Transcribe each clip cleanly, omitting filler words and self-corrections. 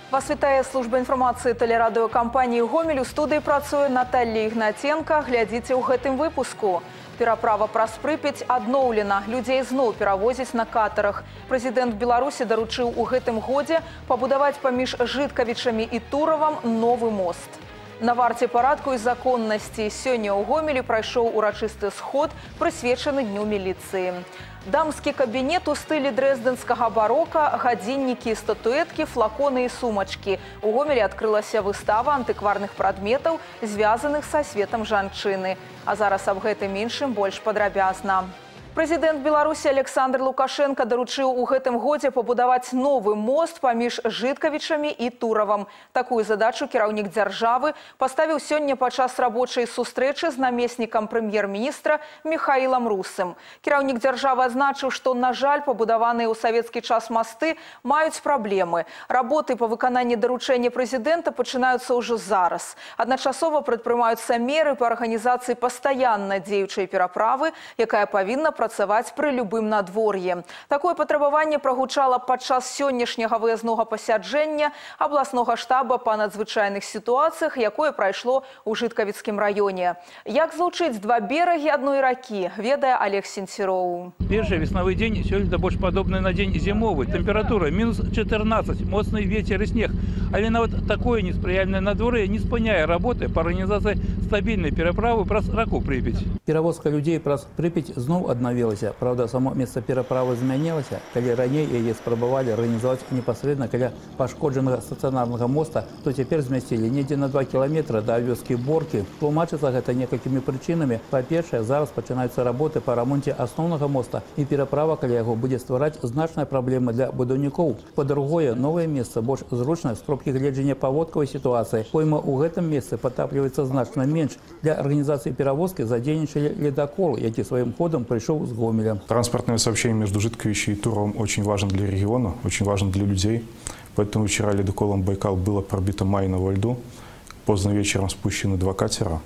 Вас вітае служба інфармацыі тэлерадыёкампаніі «Гомель». У студыі працуе Наталья Ігнаценка. Глядзіце ў гэтым выпуску. Пераправа праз Прыпяць адноўлена. Людзей зноў перавозяць на катарах. Прэзідэнт Беларусі даручыў у гэтым годзе пабудаваць паміж Жыткавічамі і Туравам новы мост. На варце парадку і законнасці сёння ў Гомелі прайшоў урачысты сход, прысвечаны Дню міліцыі. Дамскі кабінет у стылі дрэздэнскага барока, гадзіннікі, статуэткі, флаконы і сумачкі. У Гомелі адкрылася выстава антыкварных прадметаў, звязаных са светам жанчыны. А зараз аб гэтым іншым больш падрабязна. Прэзідэнт Беларусі Александр Лукашенко даручыў у гэтым годзе пабудаваць новы мост паміж Жыткавічамі і Туравам. Такую задачу кіраўнік дзяржавы паставіў сёння падчас рабочай сустрэчы з намеснікам прэм'ер-міністра Михаілам Русым. Кіраўнік дзяржавы адзначыў, што, на жаль, пабудаваныя ў савецкі час масты маюць праблемы. Работы па выкананні даручэння прэзідэнта пачынаюцца ўжо зараз. Адначасова прадпрымаюцца меры па арганізацыі пастаянна дзеючай пераправы, якая павінна працаваць пры любым надвор'і. Такое патрабаванне прагучала падчас сённяшняга выязнога пасяджэння абласнога штаба па надзвычайных сітуацыях, якое прайшло ў Жыткавіцкім раёне. Як злучыць два берагі адной ракі, ведае Олег Сенцероў. Першы веснавы дзень сёлета больш падобны на дзень зімовы. Тэмпература мінус 14, моцны вецер і снег. Але нават такое неспрыяльнае надвор'е не спыняе работы па арганізацыі стабільнай пераправы праз раку Прыпяць. Перавозка людзей праз Прыпяць зноў аднавілася. Правда, само месца пераправы змянілася, калі раней яе спрабавалі арганізаваць непасрэдна каля пашкоджанага стацыянарнага моста, то цяпер змясцілі недзе на 2 кіламетра да вёскі Боркі. Тлумачыцца гэта некалькімі прычынамі. Па-першае, зараз пачынаюцца работы па рамонце асноўнага моста, і пераправа каля яго будзе ствараць значная праблема для будаўнікоў. Па-другое, новае месца больш зручнае з кропкі гледжання паводкавай сітуацыі. Пойма ў гэтым месцы патапліваецца значна менш. Для арганізацыі перавозкі задзейнічалі ледакол, які сваім ходам прыйшоў с Гомеля. Транспортное сообщение между Житковичем и Туровым очень важно для региона, очень важно для людей. Поэтому вчера ледоколом «Байкал» было пробито майна во льду. Поздно вечером спущены 2 катера.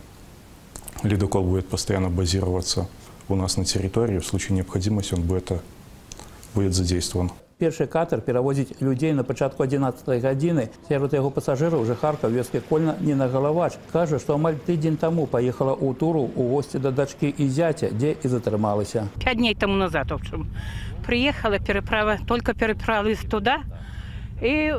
Ледокол будет постоянно базироваться у нас на территории. В случае необходимости он будет задействован. Першы катер перавозіць людзей на пачатку 11-й гадзіны. Сярод яго пасажыраў жыхарка вёскі Кольна Ніна Галавач кажа, што амаль тыдзень таму паехала ў Туру у госці да дачкі і зяця, дзе і затрымалася. 5 дней тому назад, в общем, приехала, только переправилась туда, и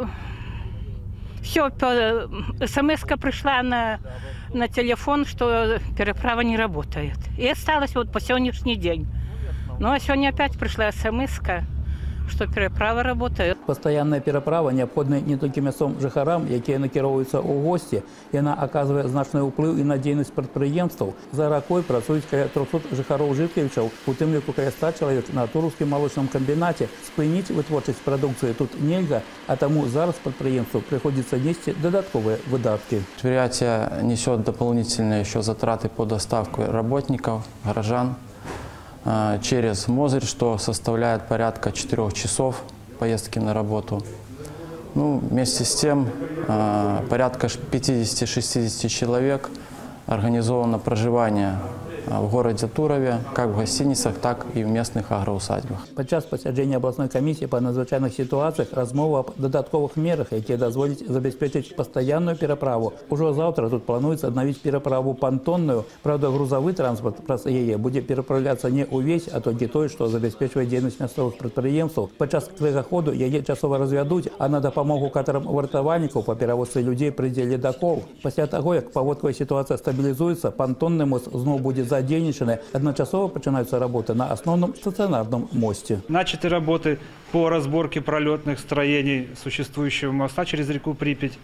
все, смс-ка пришла на телефон, что переправа не работает. И осталось вот по сегодняшний день. Ну а сегодня опять пришла смс-ка, что переправа работает. Пастаянная пераправа неабходная не толькі мясцовым жыхарам, якія накіроўваюцца ў госці. Яна аказвае значны ўплыў і на дзейнасць прадпрыемстваў. За ракой працуюць каля 300 жыхароў Жыткавічаў, у тым ліку каля 100 чалавек на Тураўскім малочным камбінаце. Спыніць вытворчасць прадукцыі тут нельга, а таму зараз прадпрыемству прыходзіцца несці дадатковыя выдаткі. Предприятие несет дополнительные еще затраты по доставке работников, горожан через Мозырь, что составляет порядка 4 часов поездки на работу. Ну, вместе с тем порядка 50-60 человек организовано проживание в городе Турове, как в гостиницах, так и в местных агроусадьбах. Падчас пасяджэння абласной камісіі па надзвычайных сітуацыях размова аб дадатковых мерах, якія дазволяць забяспечыць пастаянную пераправу. Ужо заўтра тут плануецца аднавіць пераправу пантонную. Правда, грузавы транспорт праз яе будзе перапраўляцца не ўвесь, а толькі той, што забяспечвае дзейнасць мясцовых прадпрыемстваў. Падчас крэгаходу яе часова развядуць, а на дапамогу катарам вартавальнікаў па перавозцы людзей прыйдзе ледакол. Пасля таго, як паводкавая сітуацыя стабілізуецца, пантонны мост зноў будзе задейничаны. Одночасово начинаются работы на основном стационарном мосте. Начаты работы по разборке пролетных строений существующего моста через реку Припять.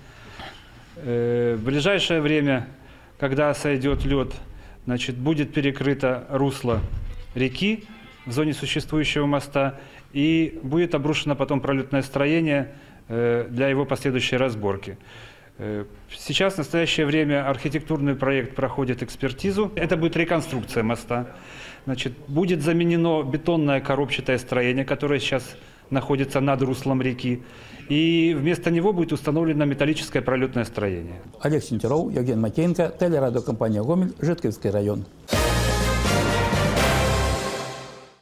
В ближайшее время, когда сойдет лед, будет перекрыто русло реки в зоне существующего моста и будет обрушено потом пролетное строение для его последующей разборки. Сейчас, в настоящее время, архитектурный проект проходит экспертизу. Это будет реконструкция моста. Будет заменено бетонное коробчатое строение, которое сейчас находится над руслом реки. И вместо него будет установлено металлическое пролетное строение. Олег Сенцероў, Евген Макеенко, телерадиокомпания «Гомель», Жыткавіцкі район.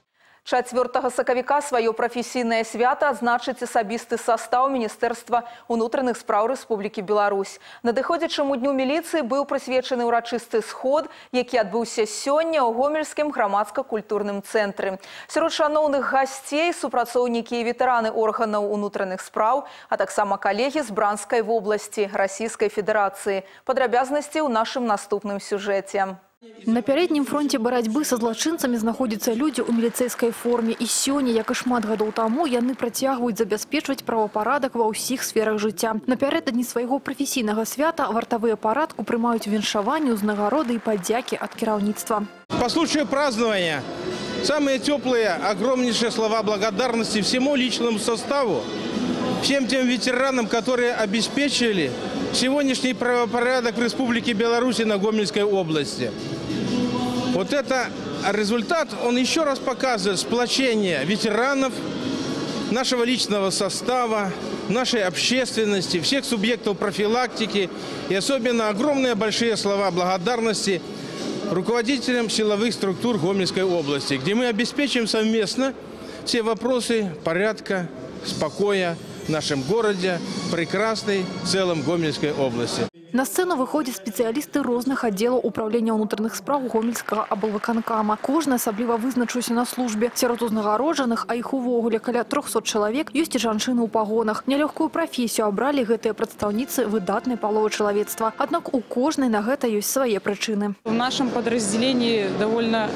4 сакавіка свое прафесійнае свята адзначыць асабісты састаў Міністэрства ўнутраных спраў Рэспублікі Беларусь. Надыходзячаму дню міліцыі быў прысвечаны ўрачысты сход, які адбыўся сёння ў гомельскім грамадска-культурным цэнтры. Сярод шаноўных гасцей супрацоўнікі і ветэраны органаў унутраных спраў, а таксама калегі з Бранскай вобласці Расійскай Федэрацыі. Падрабязнасці ў нашым наступным сюжэце. На пярэднім фронте барацьбы са злачынцамі знаходзяцца людзі ў міліцэйскай форме. І сёння, як і шмат гадоў таму, яны працягваюць забяспечваць правапарадак ва ўсіх сферах жыцця. Напярэдадні свайго прафесійнага свята вартавыя парадку прымаюць віншаванні, узнагароды і падзякі ад кіраўніцтва. По случаю празднования самые теплые, огромнейшие слова благодарности всему личному составу, всем тем ветеранам, которые обеспечили сегодняшний правопорядок в Республике Беларусь и на Гомельской области. Вот это результат, он еще раз показывает сплочение ветеранов, нашего личного состава, нашей общественности, всех субъектов профилактики и особенно огромные большие слова благодарности руководителям силовых структур Гомельской области, где мы обеспечим совместно все вопросы порядка, спокоя в нашем городе, прекрасной целом Гомельской области. На сцену выходят специалисты розных отделов управления внутренних справ Гомельского облвыканкама. Кожны асабліва вызначыўся на службе. Сярод узнагароджаных, а іх увогуле каля 300 чалавек, ёсць і жанчыны ў пагонах. Нялёгкую прафесію абралі гэтыя прадстаўніцы выдатнай паловы чалавецтва. Аднак у кожнай на гэта ёсць свае прычыны. В нашем подразделении довольно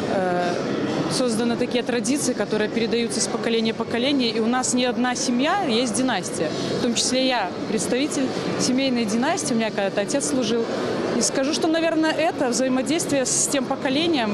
созданы такие традиции, которые передаются с поколения в поколение. И у нас не одна семья, есть династия. В том числе я представитель семейной династии. У меня когда-то отец служил. И скажу, что, наверное, это взаимодействие с тем поколением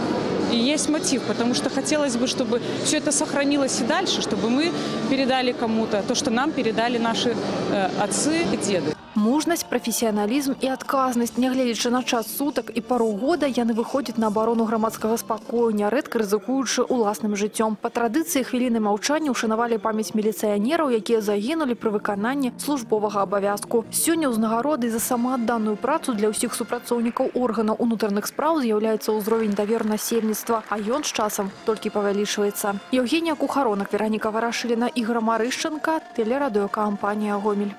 и есть мотив. Потому что хотелось бы, чтобы все это сохранилось и дальше, чтобы мы передали кому-то то, что нам передали наши отцы и деды. Мужнасць, прафесіяналізм і адказнасць. Нягледзячы на час сутак і пару года, яны выходзяць на абарону грамадскага спакою, нярэдка рызыкуючы уласным жыццём. Па традыцыі хвіліны маўчання ушанавалі памяць міліцыянераў, якія загінулі пры выкананні службовага абавязку. Сёння ўзнагародай за самаадданую працу для ўсіх супрацоўнікаў органаў унутраных спраў з'яўляецца ўзровень даверу насельніцтва, а ён з часам толькі павялічваецца. Евгения Кухаронок, Вероніка Варашыліна, Ігор Марышченко, тэлерадыёкампанія «Гомель».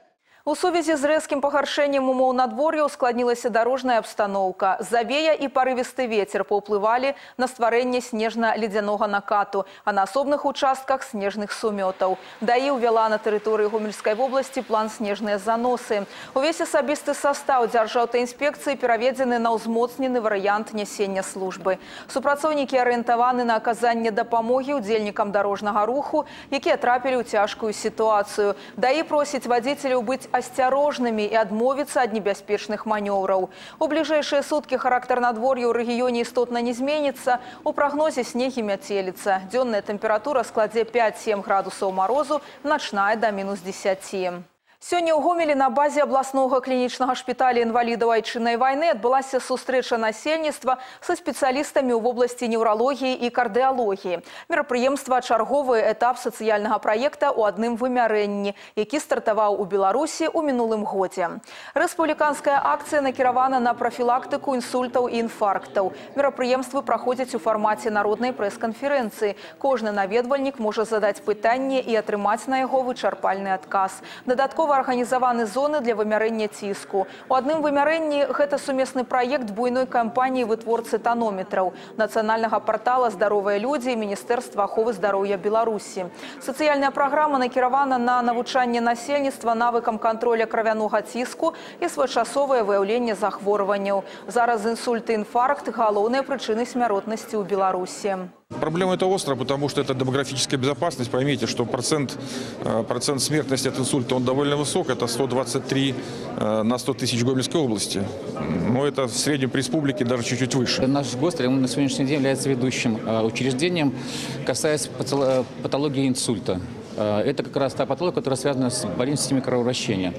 У сувязі з рэзкім пагаршэннем умоў надвор'я ускладнілася дарожная абстаноўка. Завея і парывісты вецер паўплывалі на стварэнне снежна-ледзянога накату, а на асобных участках снежных сумётаў. ДАІ ўвяла на тэрыторыі Гомельскай вобласці план снежныя заносы. Увесь асабісты састаў Дзяржаўтаінспекцыі пераведзены на ўзмоцнены варыянт нясення службы. Супрацоўнікі арыентаваны на аказанне дапамогі ўдзельнікам дарожнага руху, якія трапілі ў цяжкую сітуацыю. ДАІ просіць вадзіцеляў быць асцярожнымі і адмовіцца ад небяспечных манёўраў. У бліжэйшыя суткі характар надвор'я ў рэгіёне істотна не зменіцца. У прагнозе снег і мяцеліца. Дзённая тэмпература складзе 5-7 градусаў марозу, начная да -10. Сёння ў Гомелі на базе абласнога клінічнага шпіталя інвалідаў айчыннай вайны адбылася сустрэча насельніцтва са спецыялістамі ў вобласці неўралогіі і кардыалогіі. Мерапрыемства – чарговы этап сацыяльнага праекта ў адным вымярэнні, які стартаваў у Беларусі ў мінулым годзе. Рэспубліканская акцыя накіравана на прафілактыку інсультаў і інфарктаў. Мерапрыемствы праходзяць у фармаце народнай прэс-канферэнцыі. Кожны наведвальнік можа задаць пытанне і атрымаць на яго вычарпальны адказ. Дадаткова арганізаваны зоны для вымярэння ціску. У адным вымярэнні гэта сумесны праект буйной кампаніі вытворцы танометраў, нацыянальнага партала «Здаровыя людзі» і Міністэрства аховы здароўя Беларусі. Сацыяльная праграма накіравана на навучанне насельніцтва навыкам контроля кравянога ціску і своечасовае выяўленне захворванняў. Зараз інсульт і інфаркт – галоўныя прычыны смяротнасці ў Беларусі. Проблема это острая, потому что это демографическая безопасность. Поймите, что процент смертности от инсульта он довольно высок. Это 123 на 100 тысяч Гомельской области. Но это в среднем по республике даже чуть-чуть выше. Наш госпиталь на сегодняшний день является ведущим учреждением, касаясь патологии инсульта. Это как раз та патология, которая связана с больной системой кровообращения.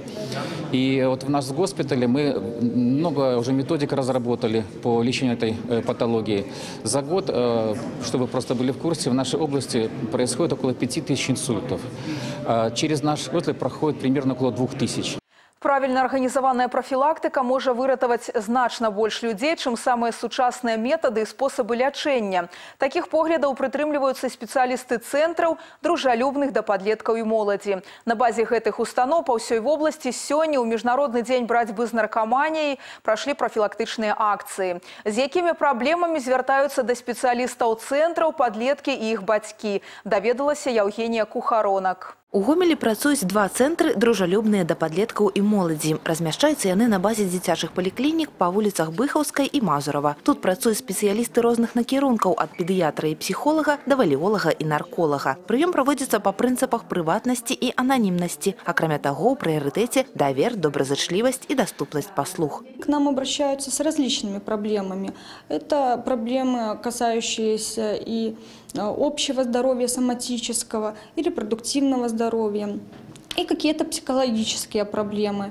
И вот в нашем госпитале мы много уже методик разработали по лечению этой патологии. За год, чтобы вы просто были в курсе, в нашей области происходит около 5000 инсультов. Через наш госпиталь проходит примерно около 2000. Правильно арганізаваная профілактыка можа выратаваць значна больш людзей, чым самыя сучасныя метады і спосабы лячэння. Такіх поглядаў прытрымліваюцца спецыялісты цэнтраў, дружалюбных да падлеткаў і моладзі. На базе гэтых устаноў па ўсёй вобласці сёння ў Міжнародны дзень барацьбы з наркаманіяй прашлі профілактычныя акцыі. З якімі праблемамі звяртаюцца да спецыялістаў цэнтраў падлеткі і іх бацькі, даведалася Яўгенія Кухаронак. У Гомелі працуюць два цэнтры, дружалюбныя да падлеткаў і моладзі. Размяшчаюцца яны на базе дзіцячых паліклінік па вуліцах Быхаўскай і Мазурава. Тут працуюць спецыялісты розных накірункаў ад педыятра і псіхолага да валеолага і нарколага. Прыём праводзіцца па прынцыпах прыватнасці і ананімнасці. Акрамя таго, ў прыярытэце давер, добразычлівасць і даступнасць паслуг. К нам обращаются с различными проблемами. Это проблемы, касающиеся и общего здоровья, соматического и репродуктивного здоровья, и какие-то психологические проблемы.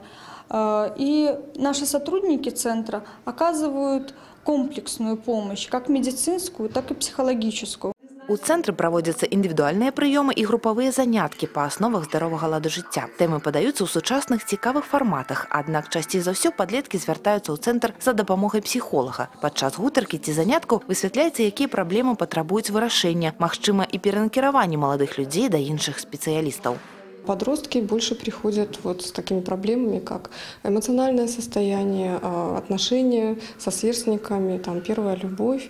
И наши сотрудники центра оказывают комплексную помощь, как медицинскую, так и психологическую. У цэнтры праводзяцца індывідуальныя прыёмы і групавыя заняткі па асновах здаровага ладу жыцця. Тэмы падаюцца ў сучасных цікавых фарматах, аднак часцей за ўсё падлеткі звяртаюцца ў цэнтр за дапамогай псіхолага. Падчас гутаркі ці заняткаў высвятляецца, якія праблемы патрабуюць вырашэння, магчыма, і перанакіраванне маладых людзей да іншых спецыялістаў. Подростки больше приходят с такими проблемами, как эмоциональное состояние, отношения со сверстниками, первая любовь,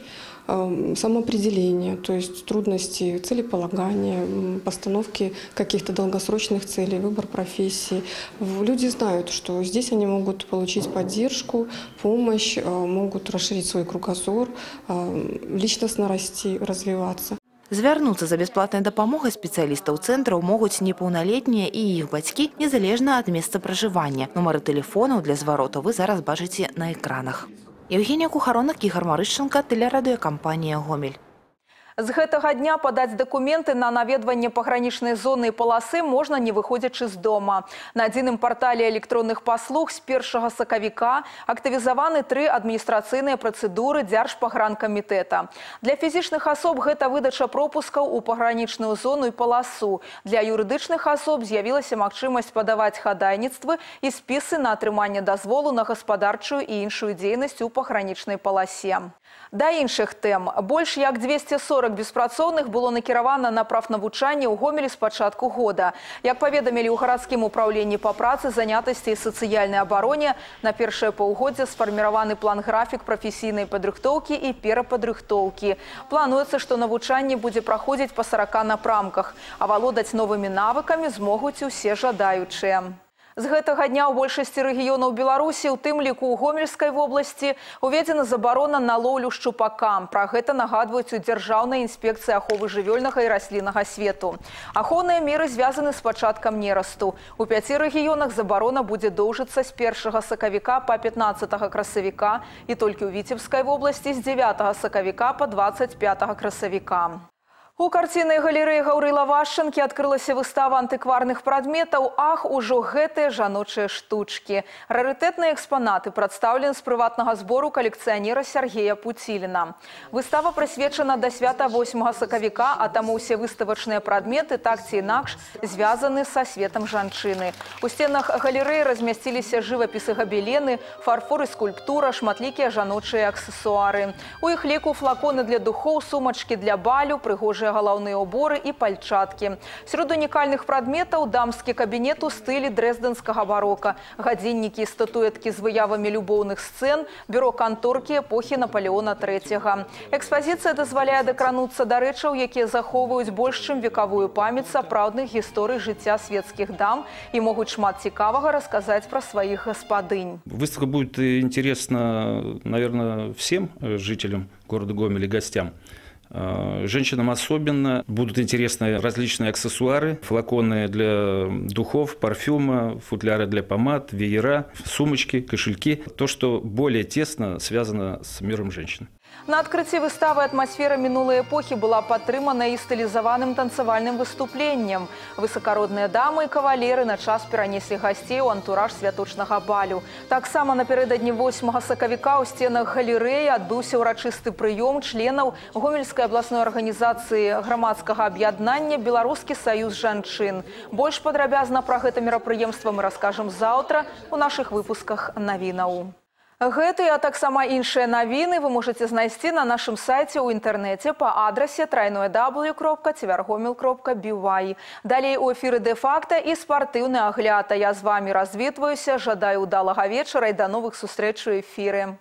самоопределение, то есть трудности целеполагания, постановки каких-то долгосрочных целей, выбор профессии. Люди знают, что здесь они могут получить поддержку, помощь, могут расширить свой кругозор, личностно расти, развиваться. Звярнуцца за бясплатнай дапамогай спецыялістаў цэнтраў могуць непаўналетнія і іх бацькі незалежна ад месца пражывання. Нумары тэлефонаў для звароту вы зараз бачыце на экранах. Яўгенія Кухаронак, Ігор Марышченка, тэлерадыёкампанія «Гомель». З гэтага дня падаць дакументы на наведванне пагранічнай зоны і паласы можна, не выходзячы з дома. На адзіным партале электронных паслуг з 1 сакавіка актывізаваны 3 адміністрацыйныя працэдуры Дзяржпагранкамітэта. Для фізічных асоб гэта выдача пропускаў у пагранічную зону і паласу. Для юрыдычных асоб з'явілася магчымасць падаваць хадайніцтвы і спісы на атрыманне дазволу на гаспадарчую і іншую дзейнасць у пагранічнай паласе. Да іншых тэм. Больш як 240 беспрацоўных было накіравана на прафнавучанне ў Гомелі з пачатку года. Як паведамілі ў гарадскім управленні па працы, занятасці і сацыяльнай абароне, на першае паўгоддзе сфарміраваны план-графік прафесійнай падрыхтоўкі і перападрыхтоўкі. Плануецца, што навучанне будзе праходзіць па 40 напрамках, а валодаць новымі навыкамі змогуць усе жадаючыя. З гэтага дня ў большасці рэгіёнаў Беларусі, у тым ліку ў Гомельскай вобласці, уведзена забарона на лоўлю шчупака. Пра гэта нагадваюць у Дзяржаўнай інспекцыі аховы жывёльнага і расліннага свету. Ахоўныя меры звязаны з пачаткам нерасту. У 5 рэгіёнах забарона будзе доўжыцца з 1 сакавіка па 15 красавіка і толькі ў Віцебскай вобласці з 9 сакавіка па 25 красавіка. У карціннай галерэі Гаўрыла Вашчанкі адкрылася выстава антыкварных прадметаў «Ах, ужо гэтыя жаночыя штучкі». Рарытэтныя экспанаты прадстаўлены з прыватнага збору калекцыянера Сергея Пуціліна. Выстава прысвечана да свята 8 сакавіка, а таму ўсе выставачныя прадметы так ці інакш звязаны са светам жанчыны. У сценах галерэі размясціліся жывапісы, габелены, фарфор і скульптура, шматлікія жаночыя аксесуары. У іх ліку флаконы для духоў, сумачкі для балю, прыгожыя галаўныя уборы і пальчаткі. Сярод унікальных прадметаў дамскі кабінет у стылі дрэздэнскага барока, гадзіннікі і статуэткі з выявамі любоўных сцэн, бюро канторкі эпохі Наполеона III. Экспазіцыя дазваляе дакрануцца да рэчаў, якія захоўваюць больш чым векавую памяць сапраўдных гісторый жыцця светскіх дам і могуць шмат цікавага расказаць пра сваіх гаспадынь. Выставка будет интересна, наверное, всем жителям города Гомеля, гостям. Женщинам особенно будут интересны различные аксессуары, флаконы для духов, парфюма, футляры для помад, веера, сумочки, кошельки. То, что более тесно связано с миром женщин. На открытии выставы «Атмосфера минулой эпохи» была падтрымана и стилизованным танцевальным выступлением. Высокородные дамы и кавалеры на час перанесли гостей у антураж святочного балю. Таксама напередадні 8 сакавіка у стенах галереи отбылся урочисты прием членов Гомельской областной организации громадского объединения «Белорусский союз жанчын». Больше подробязно про это мероприемство мы расскажем завтра у наших выпусках новинаў. Гэтыя, а таксама іншыя навіны вы можете знайсці на нашем сайте ў інтэрнэце па адрасе www.tvrgomel.by. Далей у эфіры «Де-факта» і спартыўны агляд. Я з вами развітваюся, жадаю ўдалага вечара і да новых сустрэч у эфіры.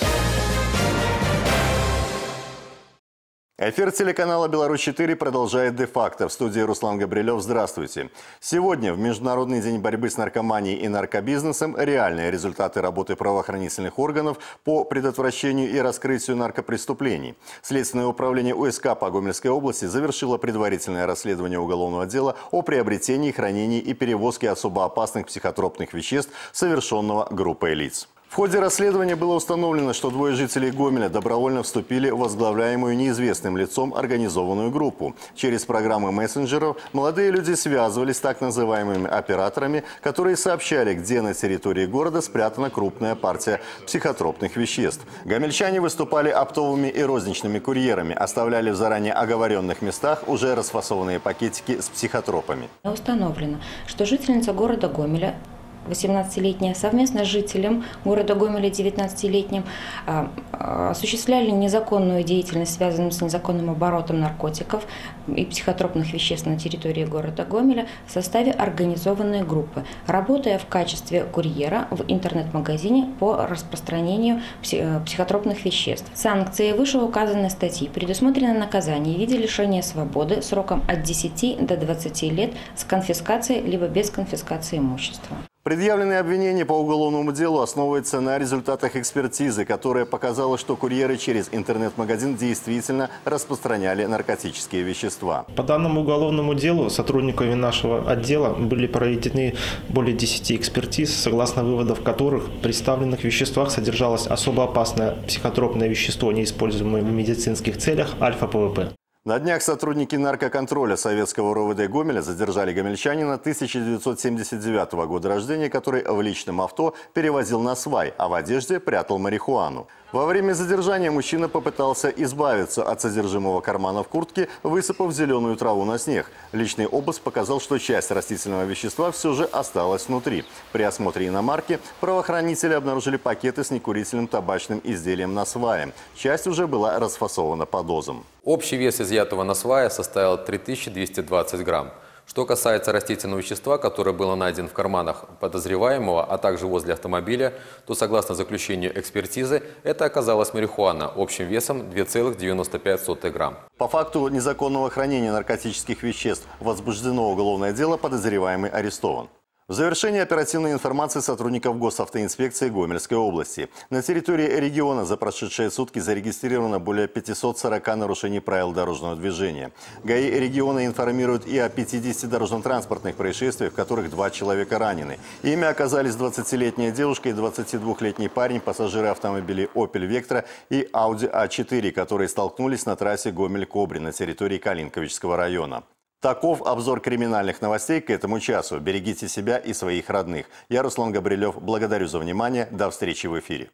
Эфир телеканала «Беларусь-4» продолжает «Де-факто». В студии Руслан Габрилев. Здравствуйте. Сегодня, в Международный день борьбы с наркоманией и наркобизнесом, реальные результаты работы правоохранительных органов по предотвращению и раскрытию наркопреступлений. Следственное управление УСК по Гомельской области завершило предварительное расследование уголовного дела о приобретении, хранении и перевозке особо опасных психотропных веществ, совершенного группой лиц. В ходе расследования было установлено, что двое жителей Гомеля добровольно вступили в возглавляемую неизвестным лицом организованную группу. Через программы мессенджеров молодые люди связывались с так называемыми операторами, которые сообщали, где на территории города спрятана крупная партия психотропных веществ. Гомельчане выступали оптовыми и розничными курьерами, оставляли в заранее оговоренных местах уже расфасованные пакетики с психотропами. Установлено, что жительница города Гомеля, 18-летняя, совместно с жителем города Гомеля, 19-летним, осуществляли незаконную деятельность, связанную с незаконным оборотом наркотиков и психотропных веществ на территории города Гомеля в составе организованной группы, работая в качестве курьера в интернет-магазине по распространению психотропных веществ. Санкцией вышеуказанной статьи предусмотрено наказание в виде лишения свободы сроком от 10 до 20 лет с конфискацией либо без конфискации имущества. Предъявленные обвинения по уголовному делу основываются на результатах экспертизы, которая показала, что курьеры через интернет-магазин действительно распространяли наркотические вещества. По данному уголовному делу сотрудниками нашего отдела были проведены более 10 экспертиз, согласно выводов которых в представленных веществах содержалось особо опасное психотропное вещество, неиспользуемое в медицинских целях, альфа-ПВП. На днях сотрудники наркоконтроля Советского РОВД Гомеля задержали гомельчанина 1979 года рождения, который в личном авто перевозил на свай, а в одежде прятал марихуану. Во время задержания мужчина попытался избавиться от содержимого кармана в куртке, высыпав зеленую траву на снег. Личный обыск показал, что часть растительного вещества все же осталась внутри. При осмотре иномарки правоохранители обнаружили пакеты с некурительным табачным изделием на свае. Часть уже была расфасована по дозам. Общий вес изъятого на свае составил 3220 грамм. Что касается растительного вещества, которое было найдено в карманах подозреваемого, а также возле автомобиля, то, согласно заключению экспертизы, это оказалась марихуана общим весом 2,95 грамм. По факту незаконного хранения наркотических веществ возбуждено уголовное дело, подозреваемый арестован. В завершении оперативной информации сотрудников госавтоинспекции Гомельской области. На территории региона за прошедшие сутки зарегистрировано более 540 нарушений правил дорожного движения. ГАИ региона информируют и о 50 дорожно-транспортных происшествиях, в которых 2 человека ранены. Ими оказались 20-летняя девушка и 22-летний парень, пассажиры автомобилей Opel Vectra и Audi A4, которые столкнулись на трассе Гомель-Кобрин на территории Калинковичского района. Таков обзор криминальных новостей к этому часу. Берегите себя и своих родных. Я, Руслан Габрилев, благодарю за внимание. До встречи в эфире.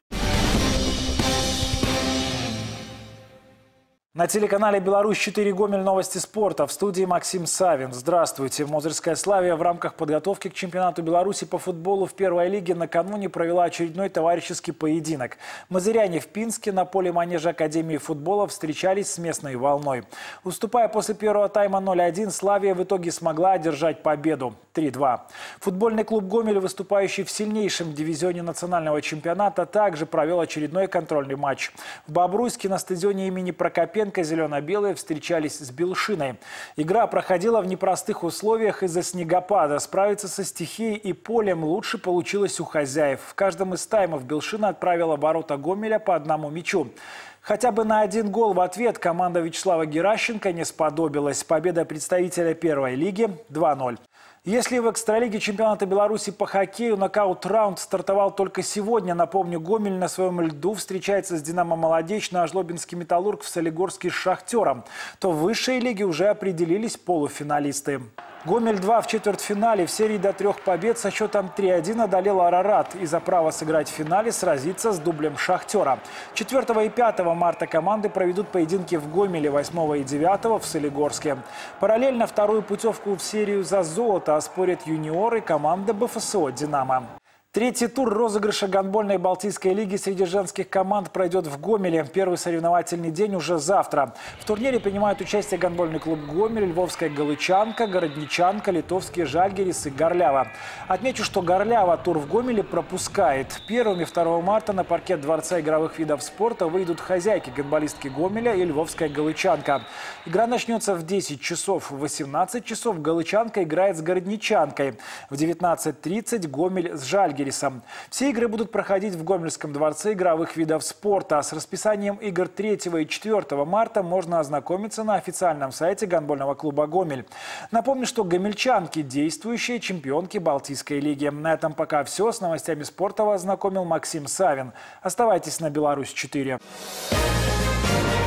На телеканале «Беларусь-4» Гомель, новости спорта. В студии Максим Савин. Здравствуйте. Мозырская «Славия» в рамках подготовки к чемпионату Беларуси по футболу в первой лиге накануне провела очередной товарищеский поединок. Мозыряне в Пинске на поле манежа Академии футбола встречались с местной «Волной». Уступая после первого тайма 0-1, «Славия» в итоге смогла одержать победу 3-2. Футбольный клуб «Гомель», выступающий в сильнейшем дивизионе национального чемпионата, также провел очередной контрольный матч. В Бобруйске на стадионе имени Прокопенко зелено-белые встречались с Белшиной. Игра проходила в непростых условиях из-за снегопада. Справиться со стихией и полем лучше получилось у хозяев. В каждом из таймов Белшина отправила в ворота Гомеля по одному мячу. Хотя бы на 1 гол в ответ команда Вячеслава Геращенко не сподобилась. Победа представителя первой лиги 2-0. Если в экстралиге чемпионата Беларуси по хоккею нокаут-раунд стартовал только сегодня, напомню, Гомель на своем льду встречается с «Динамо Молодечь», на Ажлобинский «Металлург» в Солигорске с «Шахтером», то в высшей лиге уже определились полуфиналисты. Гомель-2 в четвертьфинале в серии до 3 побед со счетом 3-1 одолел Арарат и за право сыграть в финале сразится с дублем «Шахтера». 4 и 5 марта команды проведут поединки в Гомеле, 8 и 9 в Солигорске. Параллельно вторую путевку в серию за золото оспорят юниоры команды БФСО «Динамо». Третий тур розыгрыша гандбольной Балтийской лиги среди женских команд пройдет в Гомеле. Первый соревновательный день уже завтра. В турнире принимают участие гандбольный клуб «Гомель», львовская «Галичанка», городничанка, литовские «Жальгирис» и «Горлява». Отмечу, что «Горлява» тур в Гомеле пропускает. 1 и 2 марта на паркет Дворца игровых видов спорта выйдут хозяйки гандболистки Гомеля и львовская «Галичанка». Игра начнется в 10 часов. В 18 часов «Галичанка» играет с городничанкой. В 19:30 Гомель с «Жальгирисом». Все игры будут проходить в Гомельском дворце игровых видов спорта. С расписанием игр 3 и 4 марта можно ознакомиться на официальном сайте гандбольного клуба «Гомель». Напомню, что гомельчанки – действующие чемпионки Балтийской лиги. На этом пока все. С новостями спорта вас знакомил Максим Савин. Оставайтесь на Беларусь 4.